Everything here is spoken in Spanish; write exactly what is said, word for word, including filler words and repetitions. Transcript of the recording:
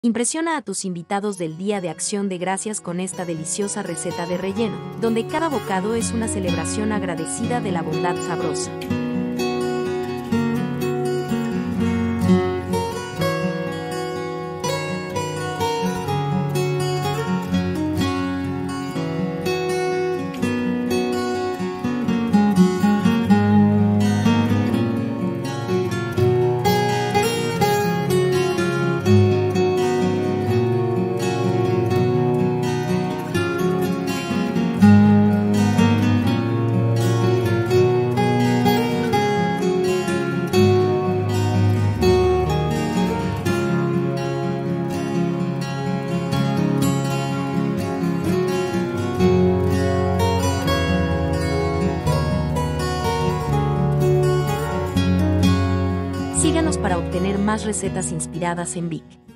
Impresiona a tus invitados del Día de Acción de Gracias con esta deliciosa receta de relleno, donde cada bocado es una celebración agradecida de la bondad sabrosa. Síganos para obtener más recetas inspiradas en Vic.